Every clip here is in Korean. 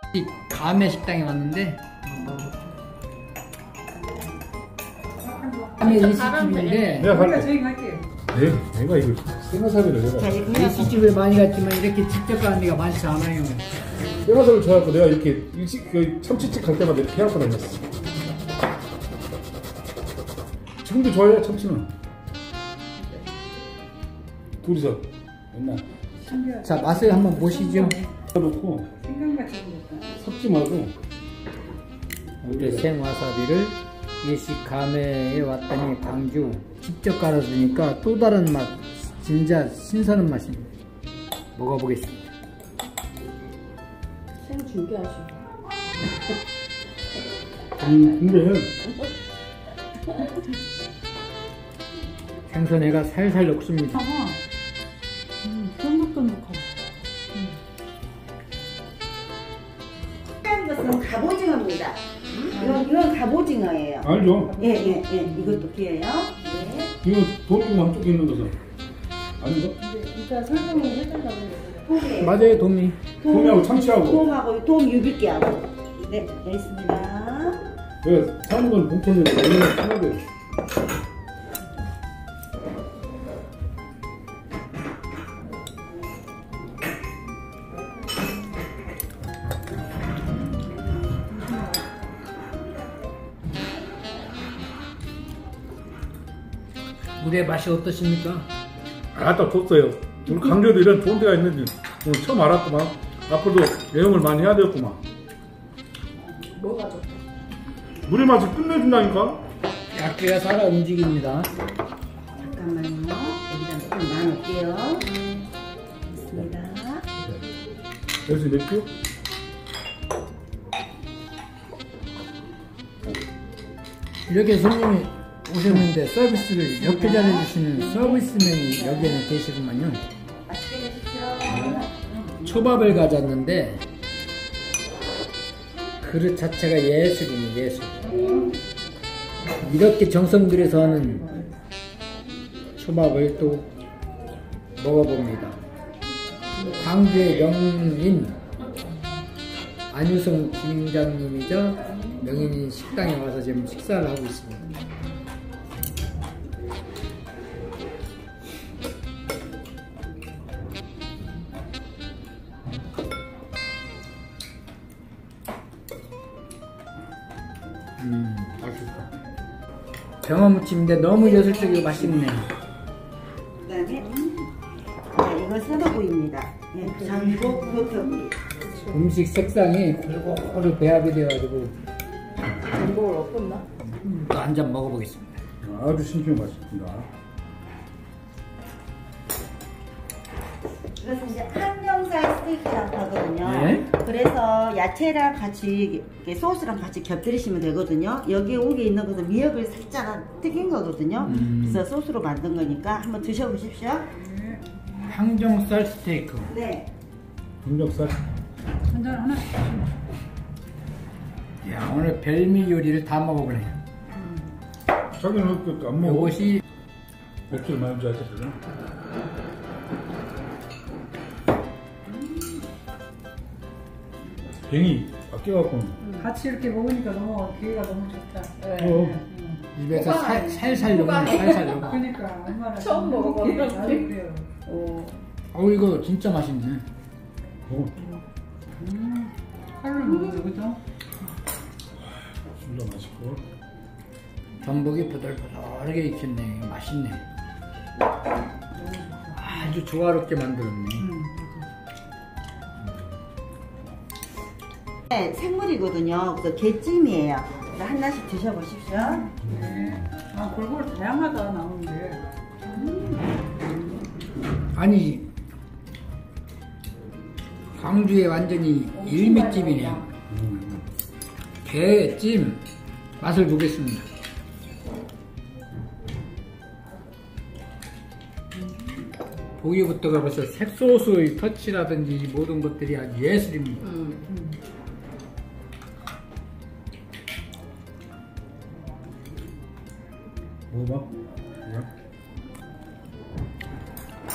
이 감해 식당에 왔는데 감해 일식집인데 내가 갈게. 내가 이거 생화사비를 내가 일식집에 많이 갔지만 이렇게 직접 가는 데가 많지 않아요. 생화사비를 줘갖고 내가 이렇게 일식 그 참치집 갈 때마다 이렇게 해갖고 다녔어. 지금도 좋아해 참치는. 둘이서 맨날. 자, 맛을 한번 보시죠. 넣고 섞지 말고. 우리 생와사비를 일식 감해에 왔더니 광주 직접 갈아주니까 또 다른 맛, 진짜 신선한 맛입니다. 먹어보겠습니다. 생 준비하시고. 근데 생선회가 살살 녹습니다. 쫀득쫀득하고. 한 것은 갑오징어입니다. 이건 갑오징어예요. 알죠? 예. 이것도 기예요. 예. 이거 도미고 한쪽에 있는 것은 아닌가? 일단 설명을 해달라고 그래요. 맞아요, 도미. 도미하고 참치하고. 돔하고 돔 유비끼하고. 네, 있습니다. 내가 사는 건 봉태인데 오늘은 편하게. 물의 맛이 어떠십니까? 딱 좋았어요. 우리 강주에도 이런 좋은 데가 있는지 오늘 처음 알았구만. 앞으로도 여행을 많이 해야 되겠구만. 뭐가 좋다? 물의 맛이 끝내준다니까? 약재가 살아 움직입니다. 잠깐만요. 여기다 조금 넣어놓을게요. 있습니다. 여기서 몇 표? 이렇게 손님이 오셨는데 서비스를 이렇게 잘해주시는 서비스맨이 여기에는 계시구만요. 맛있게 드십시오. 초밥을 가졌는데 그릇 자체가 예술이네, 예술. 이렇게 정성 들여서 하는 초밥을 또 먹어봅니다. 광주의 명인 안유성 팀장님이자 명인인 식당에 와서 지금 식사를 하고 있습니다. 맛있다. 병어무침인데 너무 예술적이고 맛있네. 그다음에 이건 새우구이입니다. 예, 장국 버터구이. 음식 색상이 골고루 배합이 되어가지고 전복을 엎었나? 또 한 잔 먹어보겠습니다. 아주 신기한 맛입니다. 이것은 이제 항정살 스테이크라고 하거든요. 네. 그래서 야채랑 같이 이렇게 소스랑 같이 곁들이시면 되거든요. 여기 오게 있는 것은 미역을 살짝 튀긴 거거든요. 그래서 소스로 만든 거니까 한번 드셔보십시오. 항정살 스테이크. 네. 동작살. 한잔 하나씩. 야, 오늘 별미 요리를 다 먹어보네요. 자기는 그 안 먹어. 이것이 맥주를 많이 좋아했거든. 괜히 아껴갖고. 같이 이렇게 먹으니까 너무 기회가 너무 좋다. 입에서 살살 녹는 살살 녹는. 그러니까 얼마나 처음 먹어봐요. 나도 그래요. 이거 진짜 맛있네. 칼을 먹어요, 그죠? 진짜 맛있고. 전복이 부들부들하게 익혔네. 맛있네. 아주 조화롭게 만들었네. 네, 생물이거든요. 그래서 게찜이에요. 그래서 하나씩 드셔보십시오. 네. 아, 골고루 다양하다 나오는데. 아니, 광주에 완전히 일미집이네요. 게찜 맛을 보겠습니다. 보기부터가 벌써 색소스의 터치라든지 모든 것들이 아주 예술입니다. 먹어봐.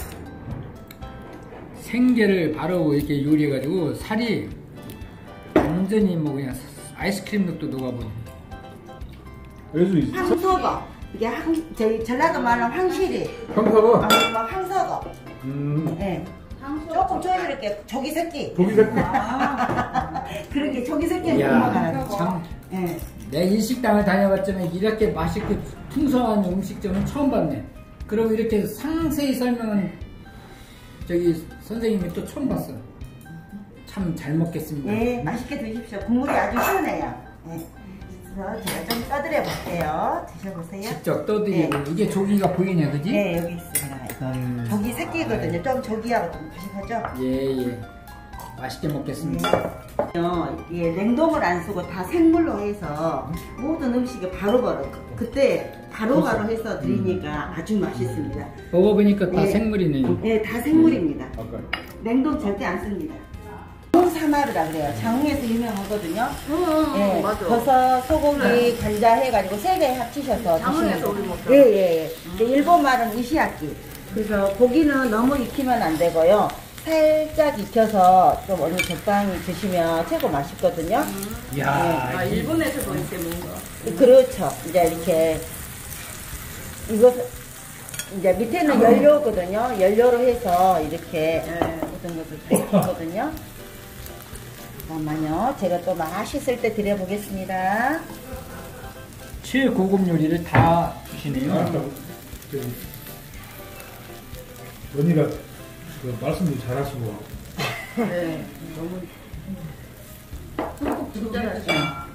생게를 바로 이렇게 요리해가지고 살이 완전히 뭐 그냥 아이스크림 녹도 녹아버리네. 여기도 있어. 황소거. 이게 저희 전라도 말로 황실이. 황사가. 뭐 황서거. 네. 조금 이렇게 조기 새끼. 고기 새끼. 그렇게 조기 새끼는 이야, 넘어가는 참. 네. 내 일식당을 다녀봤지만 이렇게 맛있게 풍성한 음식점은 처음 봤네. 그리고 이렇게 상세히 설명은 저기 선생님이 또 처음 봤어요. 참 잘 먹겠습니다. 네, 맛있게 드십시오. 국물이 아주 시원해요. 네. 그래서 제가 좀 떠드려 볼게요. 드셔보세요. 직접 떠드리고 네. 이게 조기가 보이네, 그지? 네, 여기 있습니다. 이거 조기 새끼거든요. 좀 조기하고 좀 비슷하죠? 예. 맛있게 먹겠습니다. 예, 냉동을 안 쓰고 다 생물로 해서 모든 음식을 바로바로 그때 바로바로 해서 드리니까 아주 맛있습니다. 먹어보니까 다 네. 생물이네요. 네, 다 생물입니다. 아까. 냉동 절대 안 씁니다. 장흥사마르라 그래요. 장흥에서 유명하거든요. 예, 맞아. 버섯, 소고기, 관자 해가지고 3개 합치셔서 장흥에서 우리 드시면 먹잖아. 예. 근데 일본 말은 이시야끼. 그래서 고기는 너무 익히면 안 되고요. 살짝 익혀서 좀 어느 적당히 드시면 최고 맛있거든요. 이야, 일본에서도 이렇게 뭔가. 그렇죠. 이제 이렇게 이거 이제 밑에는 연료거든요. 연료로 해서 이렇게 모든 것을 다 익히거든요. 잠깐만요. 제가 또 맛있을 때 드려보겠습니다. 최고급 요리를 다 주시네요. 언니가 그 말씀도 잘하시고. 네. 너무 진짜 맛있어.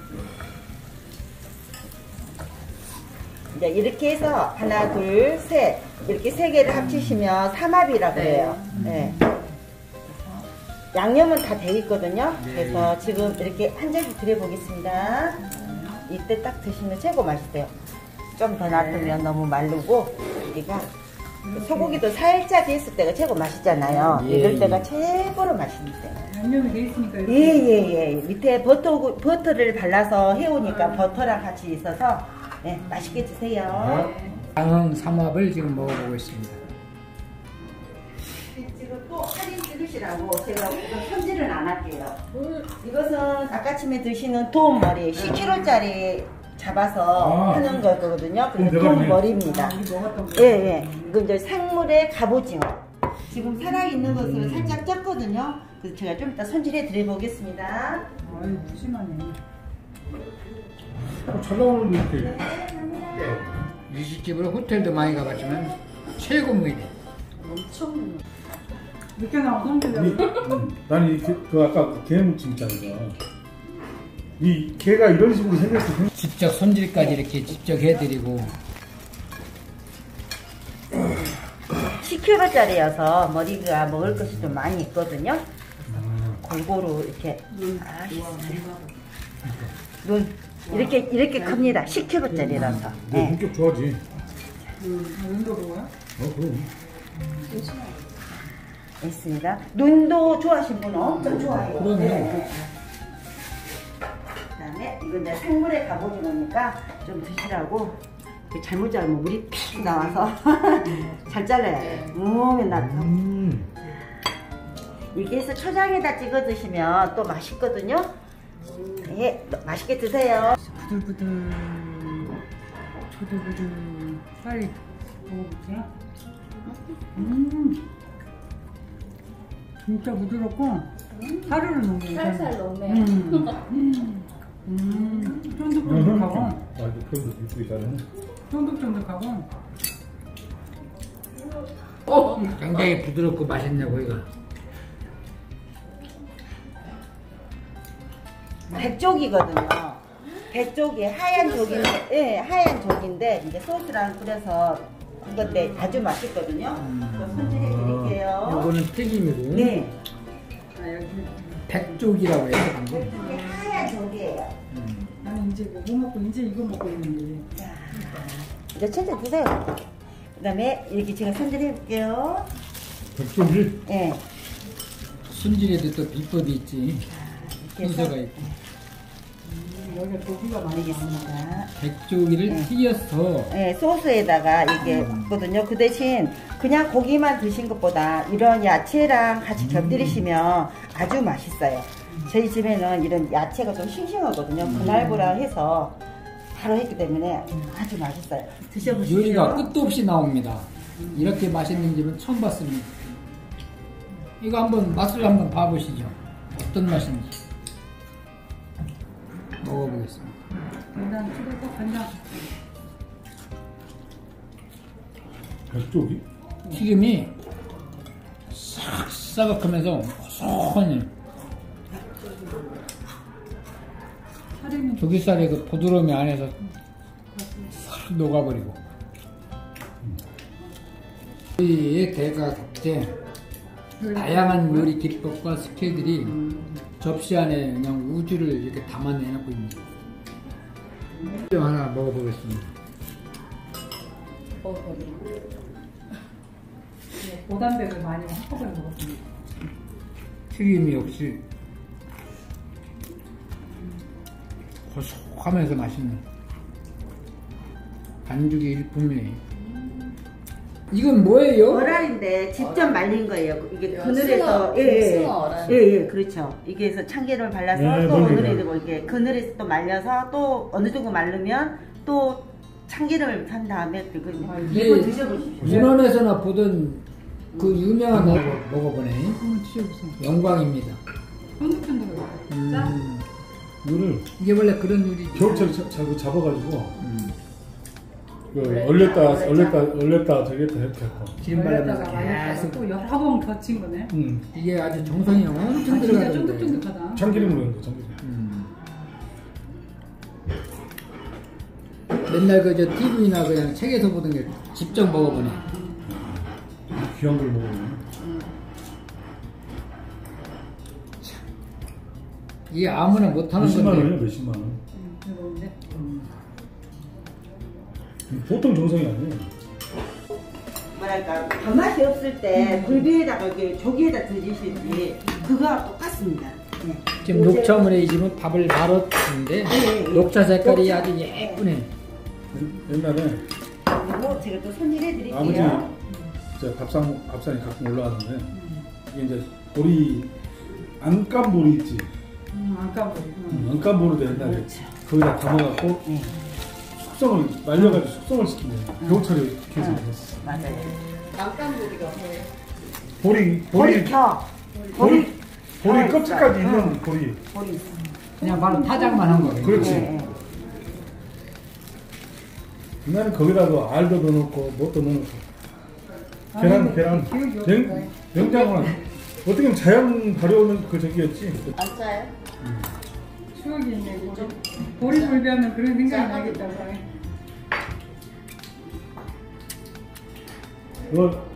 이제 이렇게 해서 하나, 둘, 셋 이렇게 3개를 합치시면 삼합이라고 해요. 네. 양념은 다 돼 있거든요. 그래서 지금 이렇게 한 접시 드려보겠습니다. 이때 딱 드시면 최고 맛있대요. 좀 더 놔두면 너무 마르고 우리가 소고기도 살짝 했을 때가 최고 맛있잖아요. 예, 이럴 때가 예. 최고로 맛있는 때예요. 양념이 돼 있으니까 이렇게. 예. 밑에 버터를 발라서 해오니까 버터랑 같이 있어서 네, 맛있게 드세요. 장흥 삼합을 지금 먹어보고 있습니다. 지금 또 할인 찍으시라고 제가 우선 손질은 안 할게요. 이것은 아까침에 드시는 돔 머리 10kg짜리 잡아서 하는 거거든요. 그래서 돔 머리입니다. 예. 이건 이제 생물의 갑오징어. 지금 살아있는 것을 살짝 쪘거든요. 그래서 제가 좀 이따 손질해 드려보겠습니다. 아유, 무심하네. 잘 나오는 이렇게. 일식집으로 호텔도 많이 가봤지만 최고급이네. 엄청. 이렇게 나온 성질이라고. 나는 그 아까 그 게무침 있잖아. 이 게가 이런 식으로 생겼어. 직접 손질까지 이렇게 직접 해드리고 10kg짜리여서 머리가 먹을 것이 좀 많이 있거든요. 골고루 이렇게 눈 이렇게 큽니다. 10kg짜리라서. 내 성격 좋아하지. 눈도 좋아요? 그럼. 있습니다. 눈도 좋아하시는 분은 엄청 좋아해요. 그럼요. 그다음에 이건 이제 생물의 갑오징어니까 좀 드시라고 잘못 자르면 물이 픽 나와서 잘 잘라야 돼요. 이렇게 해서 초장에다 찍어 드시면 또 맛있거든요. 예, 맛있게 드세요. 부들부들. 부들부들. 빨리 먹어볼게요. 진짜 부드럽고 하루를 먹는 살살 녹네. 쫀득쫀득하고 맞아, 그런 거 입고 있다는. 쫀득쫀득하고 굉장히 부드럽고 맛있냐고 이거. 백조기거든요. 백조기 하얀 조기인데, 예, 하얀 조기인데 이제 소스랑 끓여서 한 건데 아주 맛있거든요. 손질해 드릴게요. 이거는 튀김이고 네, 백쪽이라고 해요. 방금. 이게 하얀 조기예요. 나는 이제 뭐 먹고 이제 이거 먹고 있는데. 자, 이제 천천히 드세요. 그다음에 이렇게 제가 손질해 볼게요. 백종일? 예, 손질에도 또 비법이 있지. 이렇게 순서가 해서 있고. 여기가 고기가 많이 드리겠습니다. 백조기를 네. 튀겨서 예, 소스에다가 이게 있거든요. 그 대신 그냥 고기만 드신 것보다 이런 야채랑 같이 곁들이시면 아주 맛있어요. 저희 집에는 이런 야채가 좀 싱싱하거든요. 그날보라 해서 바로 했기 때문에 아주 맛있어요. 드셔보시죠. 요리가 끝도 없이 나옵니다. 이렇게 맛있는 집은 처음 봤습니다. 이거 한번 맛을 한번 봐보시죠. 어떤 맛인지 먹어보겠습니다. 간장 찍어서 간장. 백쪽이? 튀김이 싹싹하면서 고소하니 살이는 조기살의 그 부드러움이 안에서 싹 녹아버리고 요리의 대가 덕에 다양한 요리 기법과 스킬들이 접시 안에 그냥 우주를 이렇게 담아내놓고 있습니다. 좀 하나 먹어보겠습니다. 고단백을 많이 한꺼번에 먹었습니다. 튀김이 역시 고소하면서 맛있는 반죽이 일품이에요. 이건 뭐예요? 어란인데 직접 말린 거예요. 이게 그늘에서 그렇죠. 이게서 참기름을 발라서 네, 또 몰라요. 그늘에 두고 이렇게 그늘에서 또 말려서 또 어느 정도 마르면 또 참기름을 산 다음에 그거든요. 이거 드셔보십시오. 문헌에서나 보던 그 유명한 거 먹어보네. 한번 드셔보세요. 영광입니다. 쫀득쫀득해요. 이거를 이게 원래 그런 요리죠. 겨울철에 잡아가지고 그 얼렸다 저기다 이렇게 하고. 기름 말렸다가 발라서 말렸다가 계속 또 여러 번 거친 거네. 이게 아주 정성이 엄청 진짜 들어가는데. 쫀득쫀득하다. 참기름으로 넣는 거 참기름. 맨날 그저 TV나 그냥 책에서 보던 게 직접 먹어보네. 귀한 걸 먹으면. 이게 아무나 못하는 몇십만 건데. 원이야 몇십만 원. 그런데 보통 정성이 아니에요. 뭐랄까 밥맛이 없을 때 굴비에다가 이렇게 조기에다 드시지 그거와 똑같습니다. 네. 지금 녹차물에 이 집은 밥을 말았는데 녹차 색깔이 아주 예쁘네. 옛날에 그리고 제가 또 손질해 아버지 드릴게요. 제가 밥상에 가끔 올라가는데 이게 이제 보리 안감보리 있지. 안까버리. 안감보리도 옛날에 거기다 담아갖고 숙성을 말려가지고 숙성을 시키는 겨울철에 계속 먹었어. 맞아요. 안감보리가 뭐예요? 보리 보리켜. 보리 껍질까지 있는 보리. 보리. 그냥 바로 타작만 한 거예요. 그렇지. 네. 옛날에 거기다도 알도 넣어놓고 뭣도 넣어놓고 계란 냉장고는 어떻게 보면 자연 발효는 그 저기였지. 안 짜요? 추억이 있네. 보리 불비하면 그런 생각이 나겠다고. 너